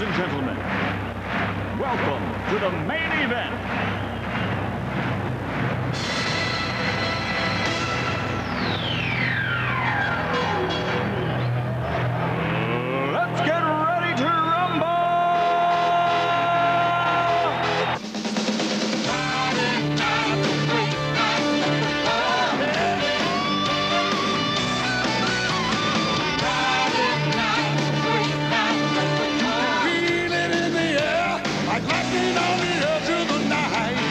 Ladies and gentlemen, welcome to the main event. Let's get ready to rumble! Feel it in the air, like lightning on the edge of the night.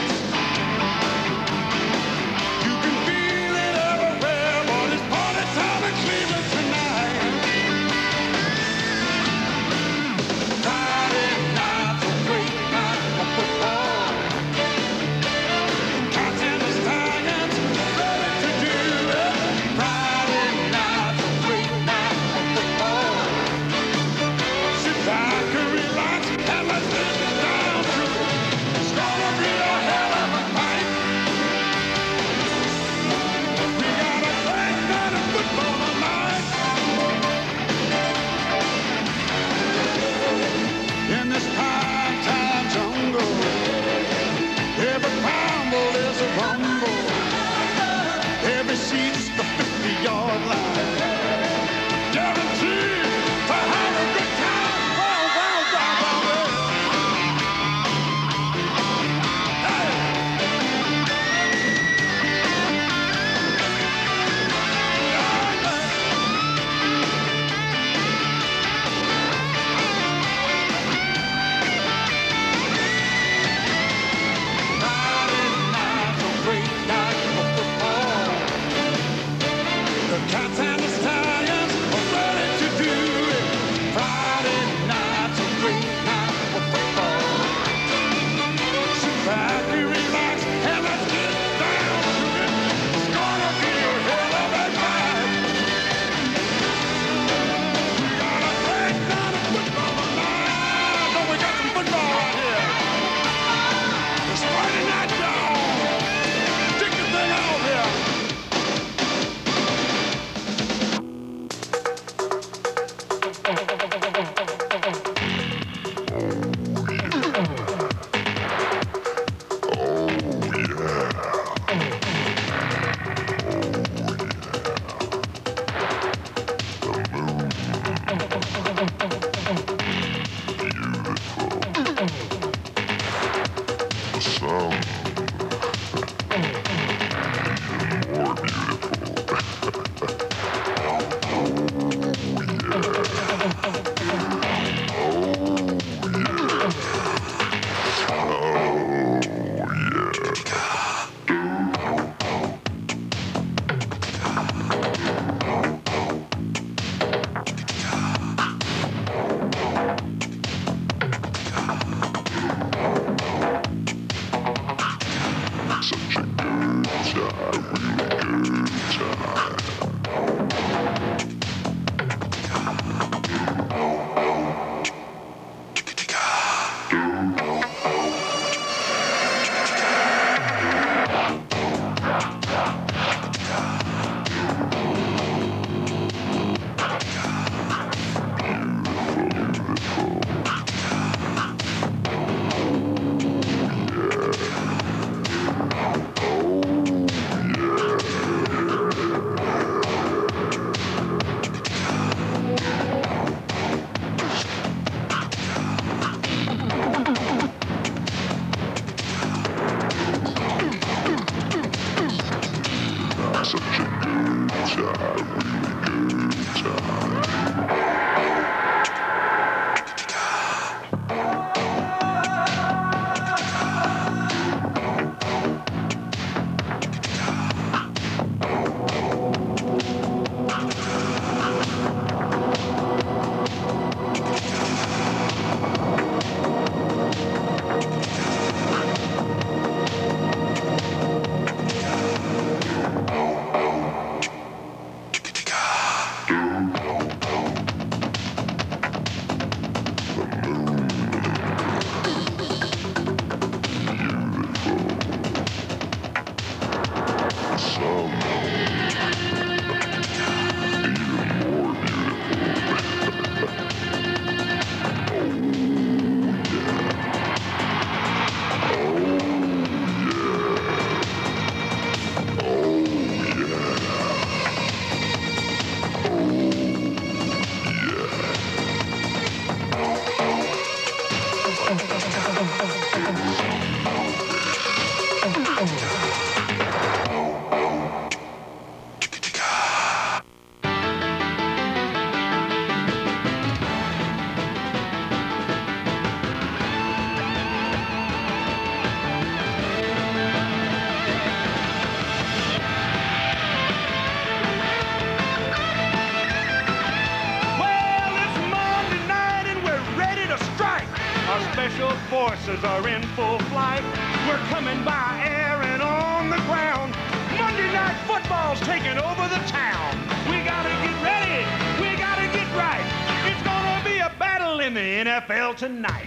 special forces are in full flight. We're coming by air and on the ground. Monday Night Football's taking over the town. We gotta get ready. We gotta get right. It's gonna be a battle in the NFL tonight.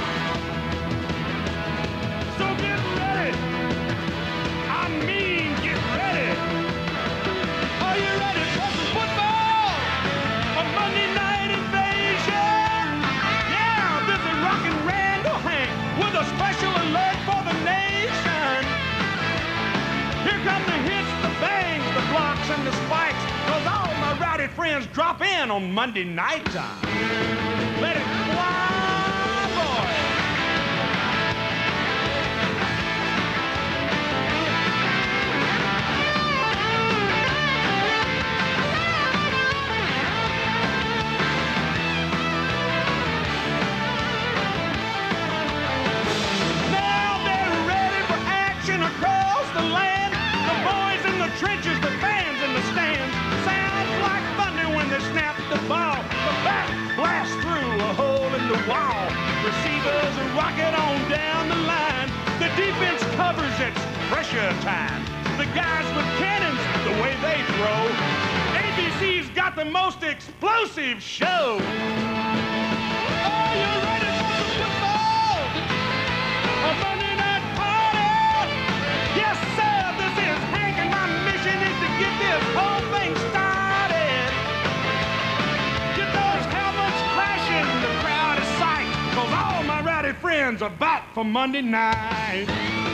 So get ready. I mean, get ready. Are you ready for some football? A Monday night invasion? Yeah, this is Rockin' Randall Hank with a special alert for the nation. Here come the hits, the bangs, the blocks, and the spikes, 'cause all my rowdy friends drop in on Monday night time. Let it fly, boys. Trenches, the fans in the stands, sounds like thunder when they snap the ball. The bat blasts through a hole in the wall. Receivers rocket on down the line. The defense covers its pressure time. The guys with cannons, the way they throw. ABC's got the most explosive show. Are you ready for some football? A Monday night party? Yes, sir, this is Hank, and my mission is to get this whole thing started. Get those helmets crashing, the crowd is psyched, 'cause all my rowdy friends are back for Monday night.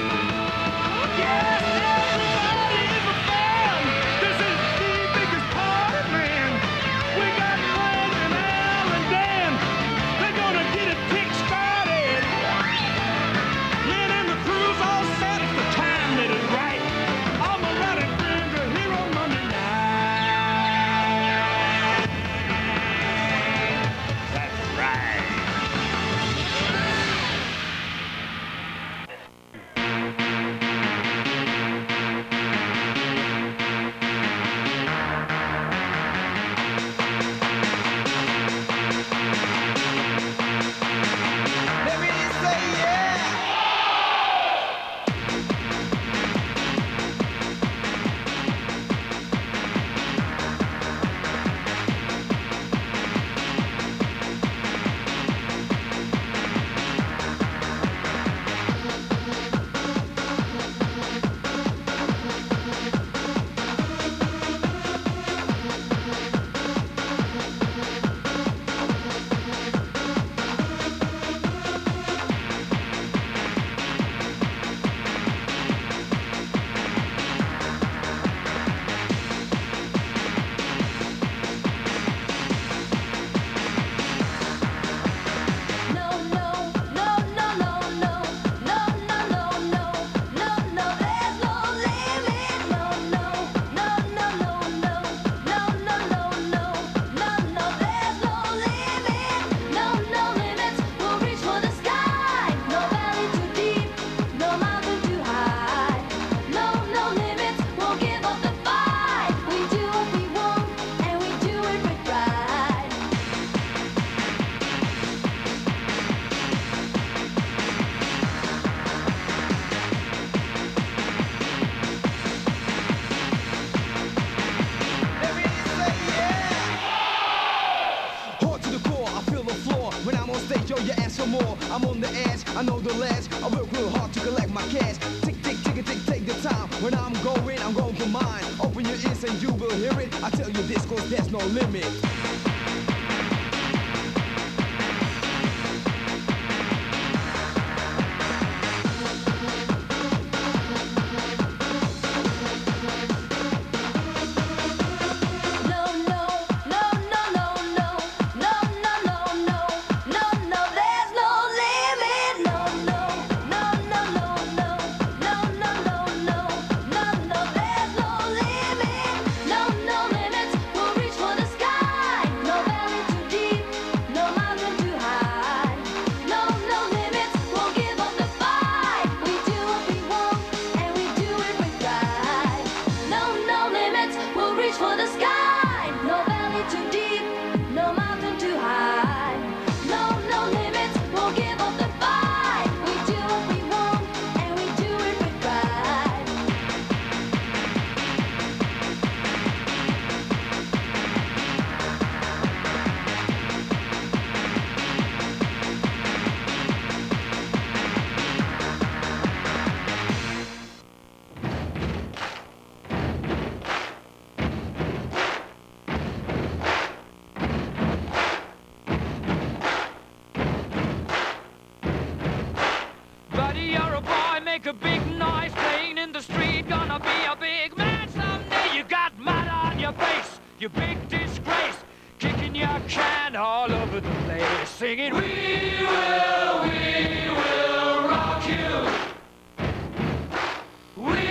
Yes, everybody is a fan. This is the biggest party, man. We got Frank and Al and Dan. They're gonna get it kick-started. Lynn and the crew's all set. The time that is right. All my rowdy friends are here on Monday night. That's right. Let me say yeah. No, no, no, no, no, no, no, no, no, no, no, no, there's no limit. No, no, no, no, no, no, no, no, no, no, no, no, there's no limit. No, no limits. We'll reach for the sky. No valley too deep, no mountain too high. No, no limits. We'll give up the fight. We do what we want, and we do it with pride. Let me say yeah. Hard to the core, I feel the floor. When I'm on stage, yo, you ask for more. I'm on the edge, I know the ledge. I work real hard to collect my cash. Tick, tick, tick, tick, take the time. When I'm going for mine. Open your ears and you will hear it. I tell you this, 'cause there's no limit. No, no, no, no, no, no, no, no, no, no, no, no, there's no limit. No, no, no, no, no, no, no, no, no, no, no, no, there's no limit. No, no limits. We'll reach for the sky. No make a big noise playing in the street. Gonna be a big man someday. You got mud on your face, you big disgrace. Kicking your can all over the place, singing, we will rock you. We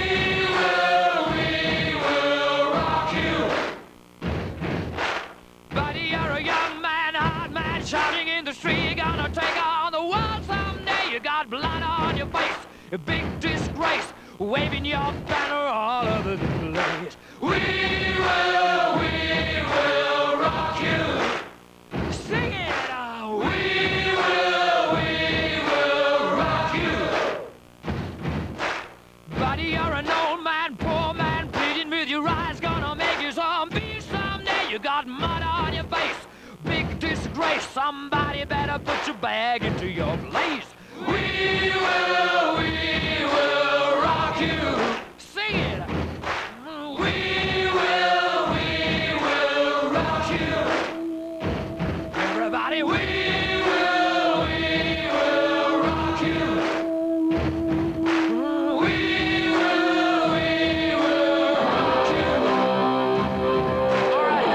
will rock you. Buddy, you're a young man, hard man, shouting in the street. You're gonna take on the world someday. You got blood on your face, a big disgrace, waving your banner all over the place. We will rock you. Sing it out. We will rock you. Buddy, you're an old man, poor man, pleading with your eyes, gonna make you zombie someday. You got mud on your face, big disgrace. Somebody better put your bag into your place. We will rock you. Sing it. We will rock you. Everybody, we will rock you. We will rock you. All right.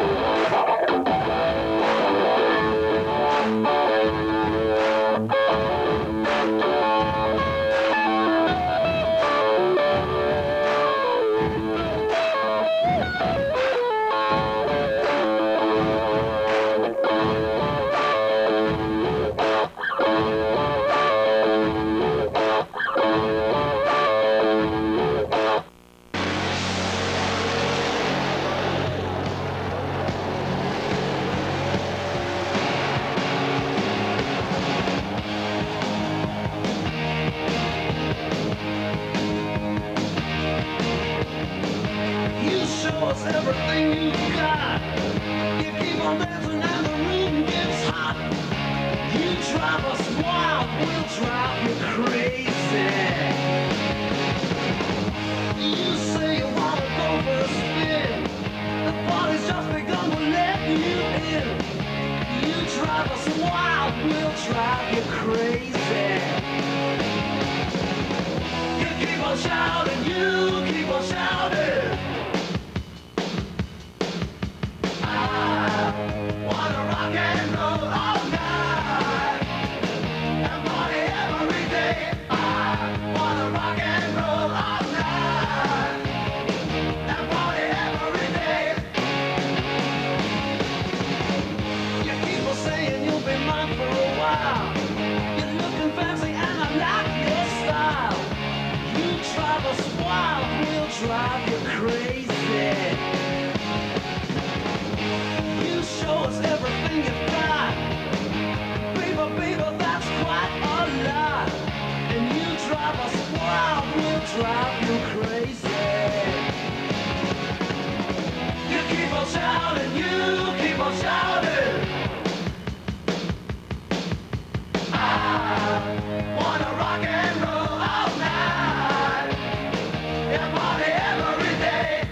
You show us everything you got. You keep on dancing and the room gets hot. You drive us wild, we'll drive you crazy. You say you wanna go for a spin. The party's just begun, we'll let you in. You drive us wild, we'll drive you crazy. You keep on shouting, you keep on shouting. Wanna rock and roll all night and party every day. I wanna rock and roll all night and party every day. You keep on saying you'll be mine for a while. You're looking fancy and I like your style. You drive us wild, we'll drive you crazy. You show us everything you've got. Baby, that's quite a lot. And you drive us wild, we'll drive you crazy. You keep on shouting, you keep on shouting. I wanna rock and roll all night and party every day.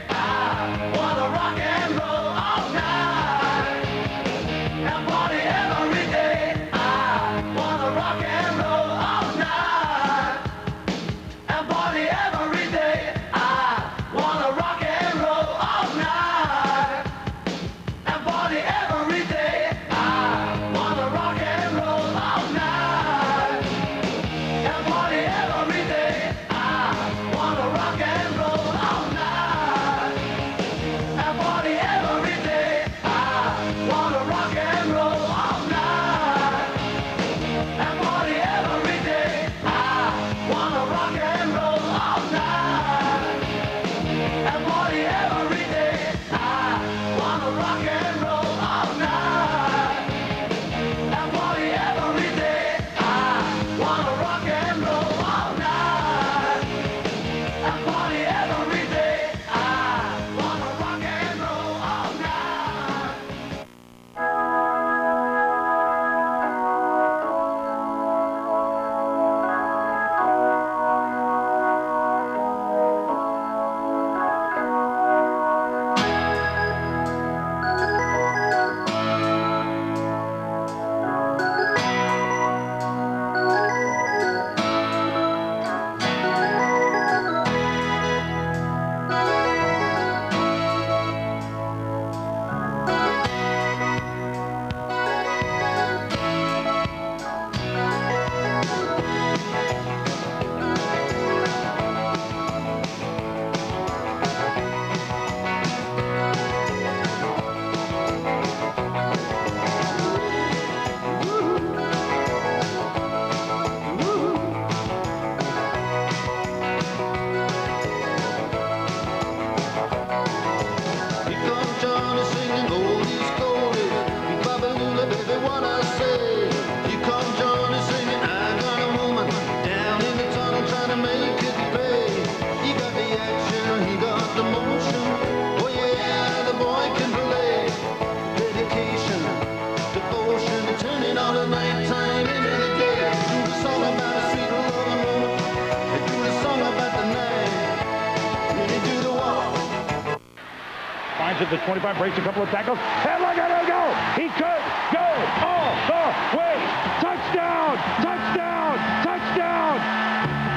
at the 25, breaks a couple of tackles, and look at him go! He could go all the way! Touchdown! Touchdown! Touchdown!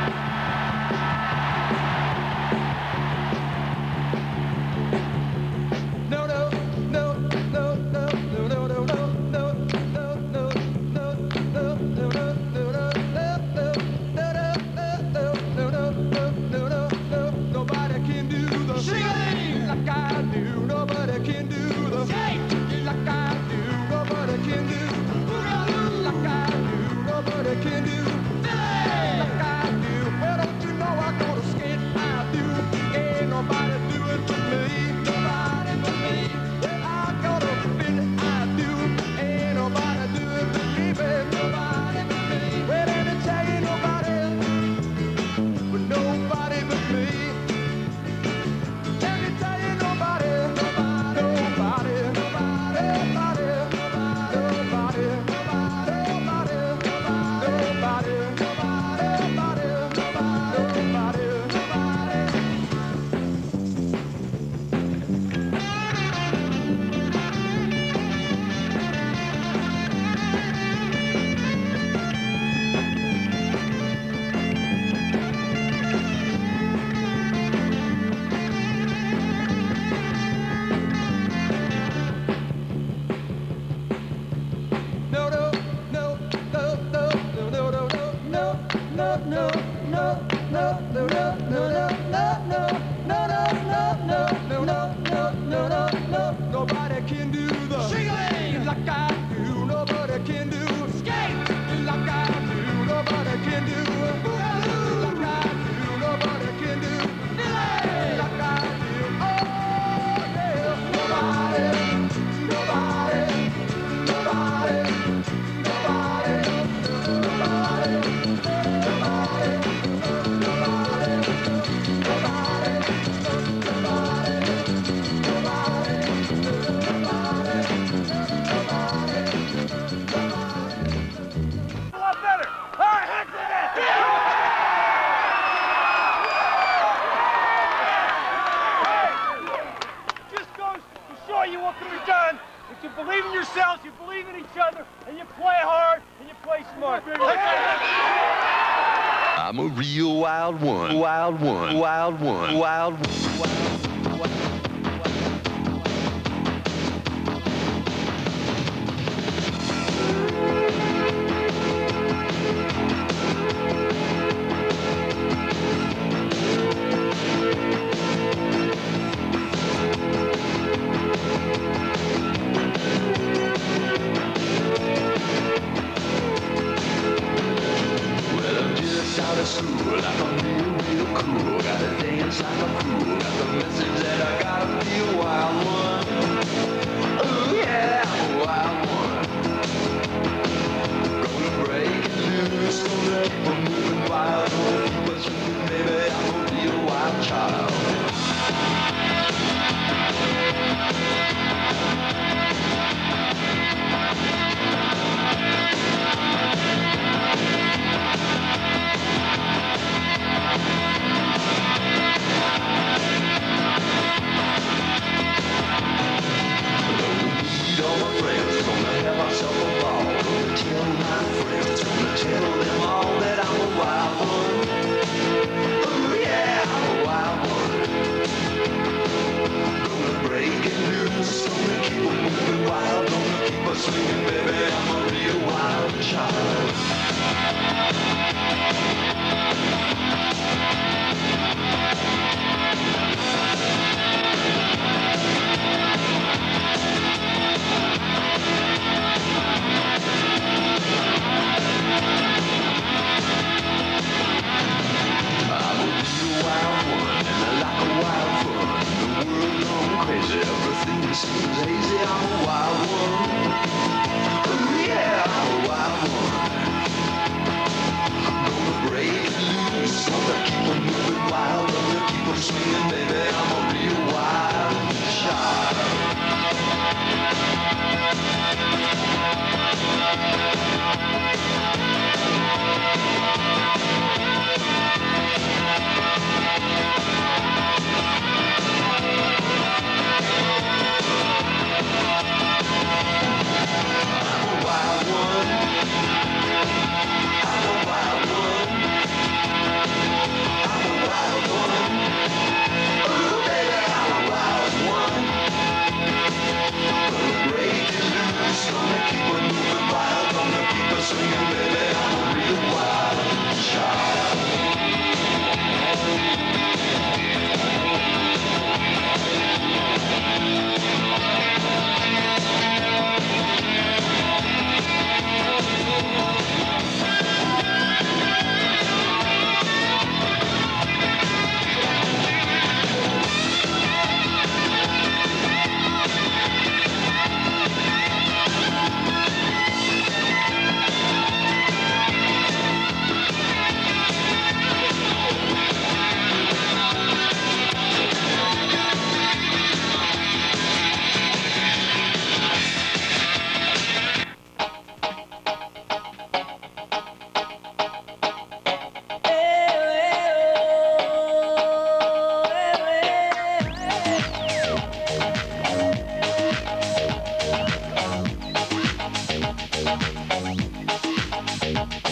Nobody can do the shingling like I do. Nobody can do skate like I do. Nobody can do boogaloo like I do. Nobody can do dilly like I do. Oh yeah, nobody, nobody, nobody, you believe in yourselves, you believe in each other, and you play hard, and you play smart. I'm a real wild one, wild one, wild one, wild one, wild one. Out of school, like I'm real cool. Gotta dance like a fool. Got the message that I gotta be a wild one. Oh yeah, I'm a wild one. Gonna break it loose, gonna keep on moving wild. Gonna keep us moving, baby. I'm gonna be a wild child.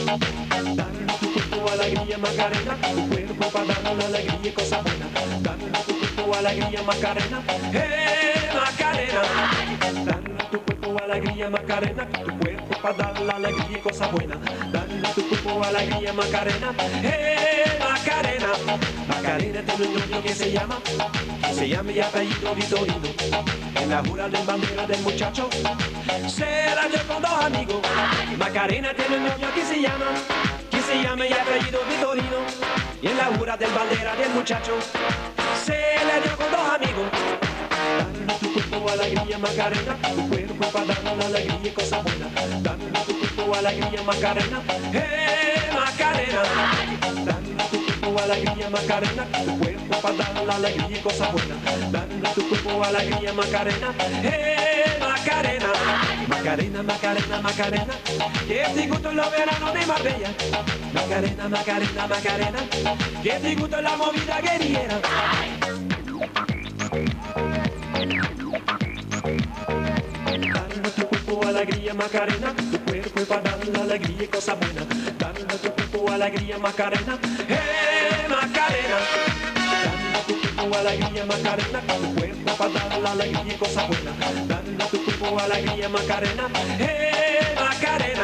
Dale a tu cuerpo alegría Macarena, tu cuerpo para darle la alegría y cosas buenas. Dale a tu cuerpo alegría Macarena, Macarena. Dale a tu cuerpo alegría Macarena, tu cuerpo para darle la alegría y cosas buenas. Dale a tu cuerpo alegría Macarena, Macarena. Macarena tiene un novio que se llama y apellido Vitorino. En la jura de bandera del muchacho se la dio con dos amigos. Macarena tiene un novio que se llama y apellido Vitorino. Y en la jura del bandera del muchacho se le dio con dos amigos. Dale a tu cuerpo alegría Macarena, tu cuerpo para darle la alegría y cosas buenas. Dale a tu cuerpo alegría Macarena, Macarena. Dale a tu cuerpo alegría Macarena, tu cuerpo para darle la alegría y cosas buenas. Dale a tu cuerpo alegría Macarena, Macarena. Macarena, Macarena, Macarena, que te gustó los veranos de Marbella. Macarena, Macarena, Macarena, que te gustó la movida guerrillera. Dale a tu cuerpo alegría Macarena, tu cuerpo para darle la alegría y cosas buenas. Dale a tu cuerpo alegría Macarena, Macarena. Dale a tu cuerpo alegría Macarena, tu cuerpo para darle la alegría y cosas buenas. Dale a tu cuerpo alegría Macarena, Macarena.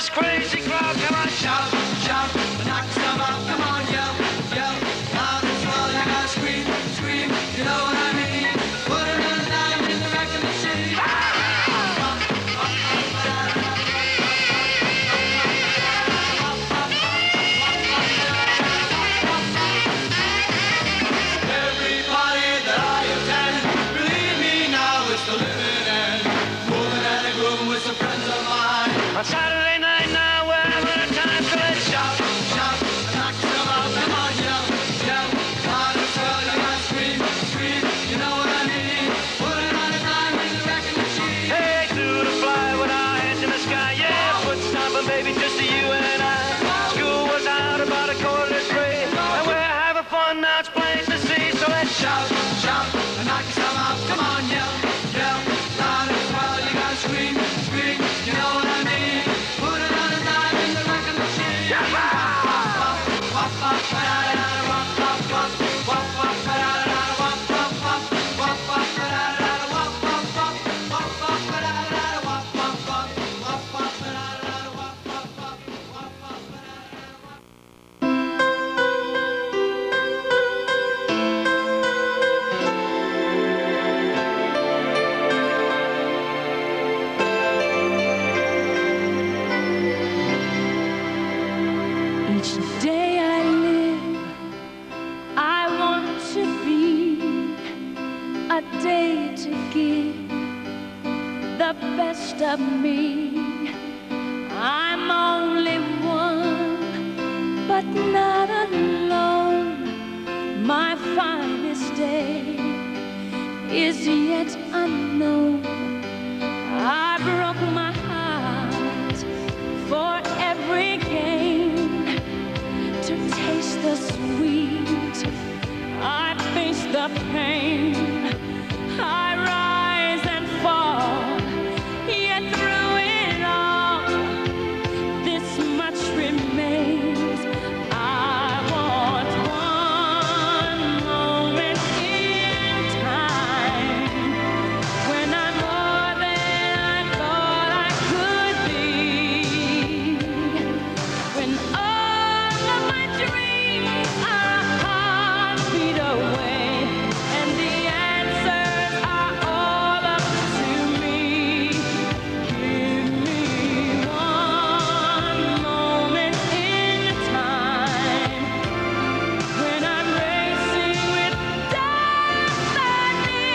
this crazy crowd. Come on, shout, shout, knock some out. Come on, yell, yell, loud and swell. You gotta scream, scream. You know what I mean? Put another dime in the record machine. Everybody that I attend, believe me now, it's the living end. Moving and a grooving with some friends of mine. On Saturday night now, we're having a time, so let's shout, shout, knock some out. Come on, yell, yell, loud and swell. You gotta scream, scream. You know what I mean? Put it on a dime in the record machine. Hey, to the fly with our hands in the sky. Yeah, foot stomping, baby, just you and I. School was out about 2:45, and we're having fun now. It's plain to see, so let's shout, shout, knock some out. Come on, yell, yell, loud and swell. You gotta scream, scream. You know what I mean? Put it on a dime in the record machine. Wop, wop, wop, ba-da-da-da, wop, wop, wop, wop, wop, ba-da-da-da, wop, wop, wop, wop, wop, ba-da-da-da, wop, wop, wop, wop, wop, ba-da-da-da, wop, wop, wop, wop, wop, ba-da-da-da, wop, wop, wop, wop, wop, ba-da-da-da. Each day I live, I want to be a day to give the best of me. I'm only one, but not alone. My finest day is yet unknown. I broke my heart for every game to taste the sweet. I face the pain. I rise and fall. Yet through it all, this much remains. I want one moment in time when I'm more than I thought I could be. When all of my dreams are a heartbeat away, and the answers are all up to me. Give me one moment in time when I'm racing with destiny.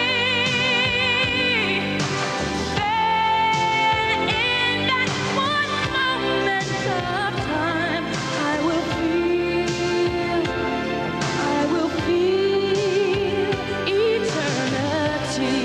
Then in that one moment of time, I will feel eternity.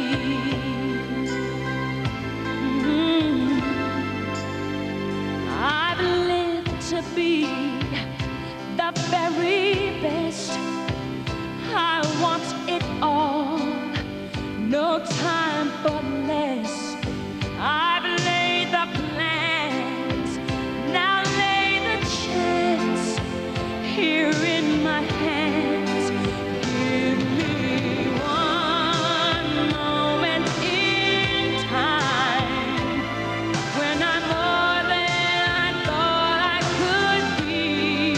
I've lived to be the very best. I want it all, no time for less. I've laid the plans, now lay the chance here in my hands. Give me one moment in time when I'm more than I thought I could be.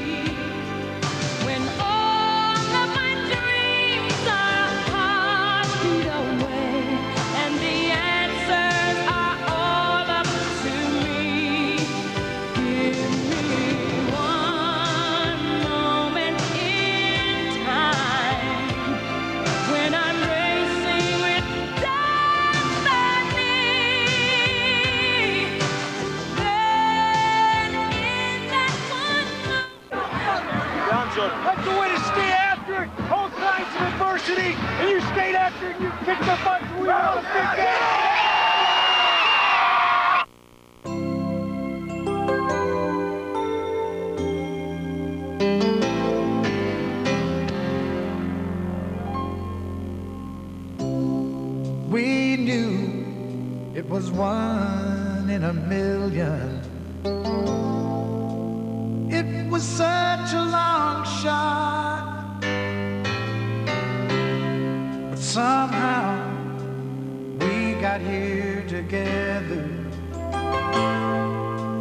When all of my dreams are a heartbeat away, and the answers are all up to me. Give me one moment in time when I'm racing with destiny. Then in that one moment. That's the way to stay after it. All kinds of adversity, and you stayed after it, and you kicked the butt. We want a big game. We knew it was 1 in a million. It was such a long shot, but somehow we got here together.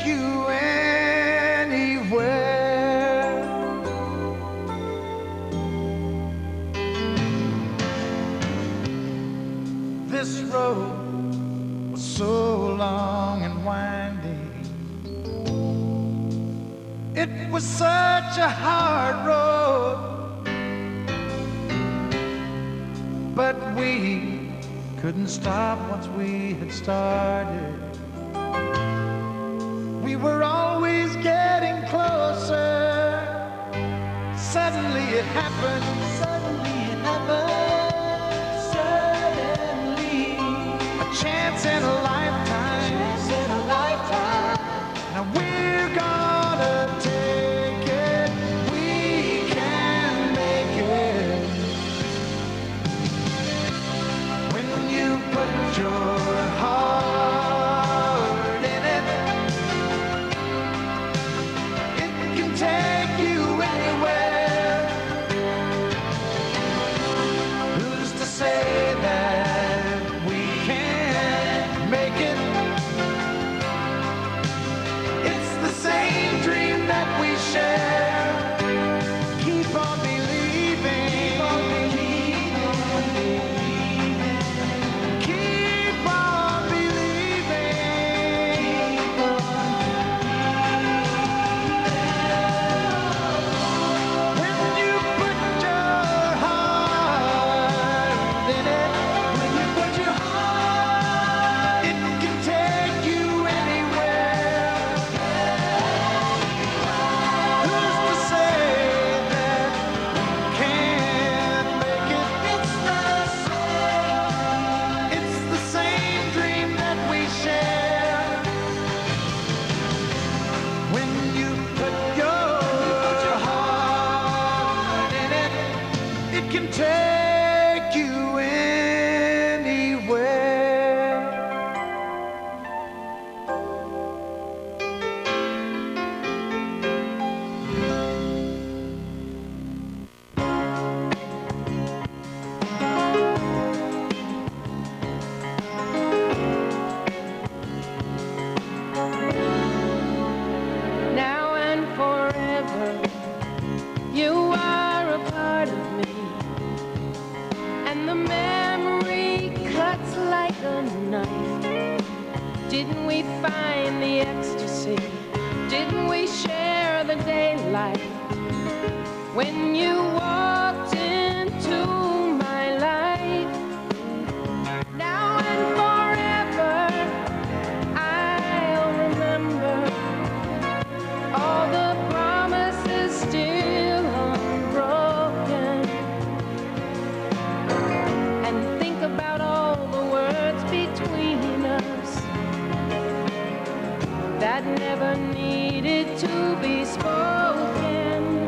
you anywhere. This road was so long and winding. It was such a hard road, but we couldn't stop once we had started. We were always getting closer. Suddenly it happened. Suddenly it happened. Suddenly, a chance in a lifetime. Chance in a lifetime. Now we're gonna take it. We can make it. When you put your heart in it, it can take you anywhere. Who's to say that we can't make it? It's the same dream that we share. Keep on believing. Keep on believing. Keep on believing. When you put your heart in it, when you put your heart, it can take you anywhere. Who's to say that we can't make it? It's the same dream that we share. When you put your heart in it, it can take you anywhere. Now and forever, you are a part of me, and the memory cuts like a knife. Didn't we find the ecstasy? Didn't we share the daylight when you walked into my life? Now and forever, I'll remember all the promises still unbroken, and think about all the words between us that never needed to be spoken.